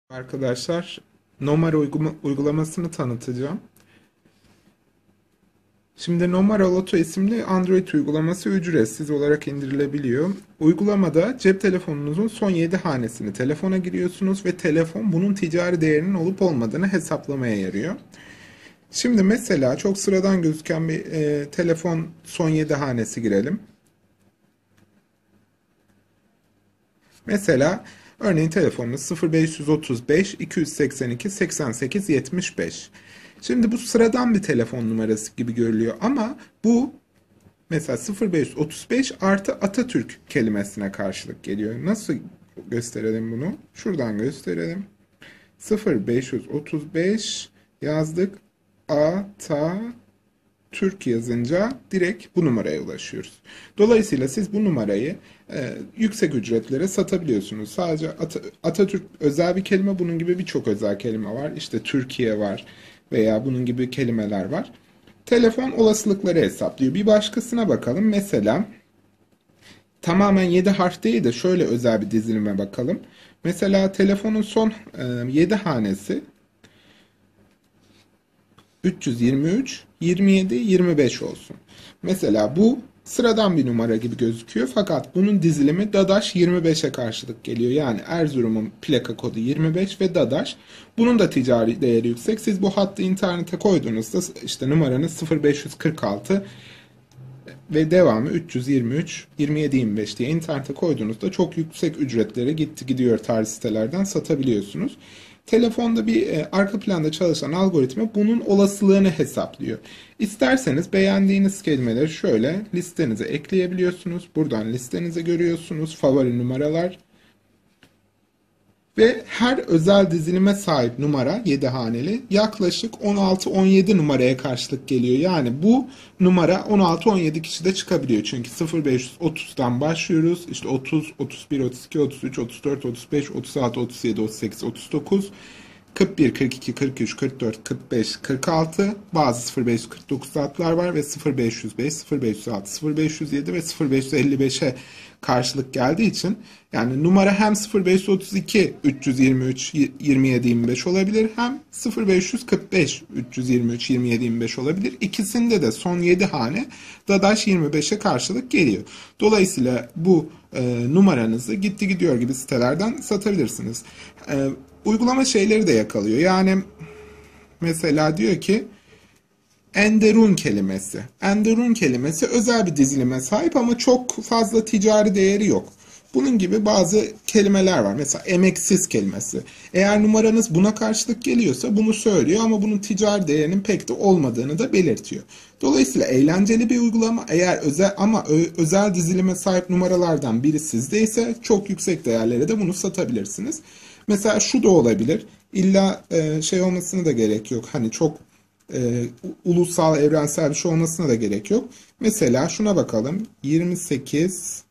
Arkadaşlar, Nomara uygulamasını tanıtacağım. Şimdi Nomara Loto isimli Android uygulaması ücretsiz olarak indirilebiliyor. Uygulamada cep telefonunuzun son 7 hanesini telefona giriyorsunuz ve telefon bunun ticari değerinin olup olmadığını hesaplamaya yarıyor. Şimdi mesela çok sıradan gözüken bir telefon son 7 hanesi girelim. Mesela örneğin telefonunuz 0535 282 88 75. Şimdi bu sıradan bir telefon numarası gibi görülüyor ama bu mesela 0535 artı Atatürk kelimesine karşılık geliyor. Nasıl gösterelim bunu? Şuradan gösterelim. 0535 yazdık. Türk yazınca direkt bu numaraya ulaşıyoruz. Dolayısıyla siz bu numarayı yüksek ücretlere satabiliyorsunuz. Sadece Atatürk özel bir kelime, bunun gibi birçok özel kelime var. İşte Türkiye var veya bunun gibi kelimeler var. Telefon olasılıkları hesaplıyor. Bir başkasına bakalım. Mesela tamamen 7 harf değil de şöyle özel bir dizilime bakalım. Mesela telefonun son 7 hanesi 323, 27, 25 olsun. Mesela bu sıradan bir numara gibi gözüküyor fakat bunun dizilimi Dadaş 25'e karşılık geliyor. Yani Erzurum'un plaka kodu 25 ve Dadaş. Bunun da ticari değeri yüksek. Siz bu hattı internete koyduğunuzda işte numaranız 0546 ve devamı 323, 27, 25 diye internete koyduğunuzda çok yüksek ücretlere gidiyor tarih sitelerden satabiliyorsunuz. Telefonda bir arka planda çalışan algoritma bunun olasılığını hesaplıyor. İsterseniz beğendiğiniz kelimeleri şöyle listenize ekleyebiliyorsunuz. Buradan listenize görüyorsunuz. Favori numaralar. Ve her özel dizilime sahip numara 7 haneli yaklaşık 16-17 numaraya karşılık geliyor. Yani bu numara 16-17 kişide çıkabiliyor. Çünkü 0530'dan başlıyoruz. İşte 30, 31, 32, 33, 34, 35, 36, 37, 38, 39, 41, 42, 43, 44, 45, 46, bazı 0549 hatlar var ve 0505, 0506, 0507 ve 0555'e karşılık geldiği için yani numara hem 0532 323 27 25 olabilir hem 0545 323 27 25 olabilir. İkisinde de son 7 hane Dadaş 25'e karşılık geliyor. Dolayısıyla bu numaranızı gitti gidiyor gibi sitelerden satabilirsiniz. Uygulama şeyleri de yakalıyor. Yani mesela diyor ki Enderun kelimesi. Enderun kelimesi özel bir dizilime sahip ama çok fazla ticari değeri yok. Bunun gibi bazı kelimeler var. Mesela emeksiz kelimesi. Eğer numaranız buna karşılık geliyorsa bunu söylüyor ama bunun ticari değerinin pek de olmadığını da belirtiyor. Dolayısıyla eğlenceli bir uygulama. Eğer özel dizilime sahip numaralardan biri sizdeyse çok yüksek değerlere de bunu satabilirsiniz. Mesela şu da olabilir. İlla şey olmasına da gerek yok. Hani çok ulusal, evrensel bir şey olmasına da gerek yok. Mesela şuna bakalım. 28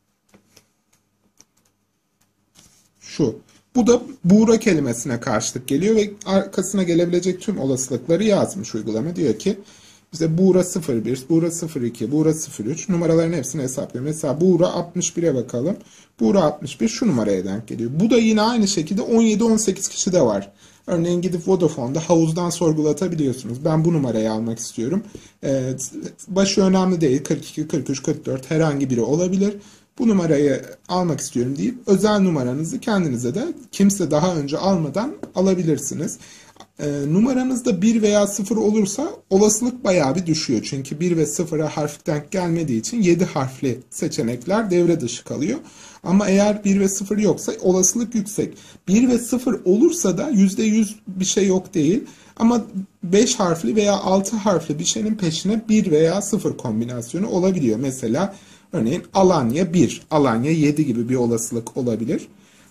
şu. Bu da Buğra kelimesine karşılık geliyor ve arkasına gelebilecek tüm olasılıkları yazmış uygulama. Diyor ki işte Buğra 01, Buğra 02, Buğra 03 numaraların hepsini hesaplıyor. Mesela Buğra 61'e bakalım. Buğra 61 şu numaraya denk geliyor. Bu da yine aynı şekilde 17-18 kişi de var. Örneğin gidip Vodafone'da havuzdan sorgulatabiliyorsunuz. Ben bu numarayı almak istiyorum. Başı önemli değil. 42, 43, 44 herhangi biri olabilir. Bu numarayı almak istiyorum deyip özel numaranızı kendinize de kimse daha önce almadan alabilirsiniz. Numaranızda 1 veya 0 olursa olasılık bayağı bir düşüyor. Çünkü 1 ve 0'a harf denk gelmediği için 7 harfli seçenekler devre dışı kalıyor. Ama eğer 1 ve 0 yoksa olasılık yüksek. 1 ve 0 olursa da %100 bir şey yok değil. Ama 5 harfli veya 6 harfli bir şeyin peşine 1 veya 0 kombinasyonu olabiliyor. Mesela örneğin Alanya 1, Alanya 7 gibi bir olasılık olabilir.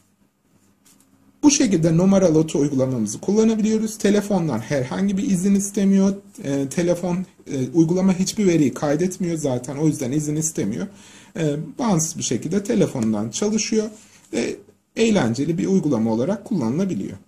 Bu şekilde Nomara Loto uygulamamızı kullanabiliyoruz. Telefondan herhangi bir izin istemiyor. Uygulama hiçbir veriyi kaydetmiyor zaten. O yüzden izin istemiyor. Bağımsız bir şekilde telefondan çalışıyor ve eğlenceli bir uygulama olarak kullanılabiliyor.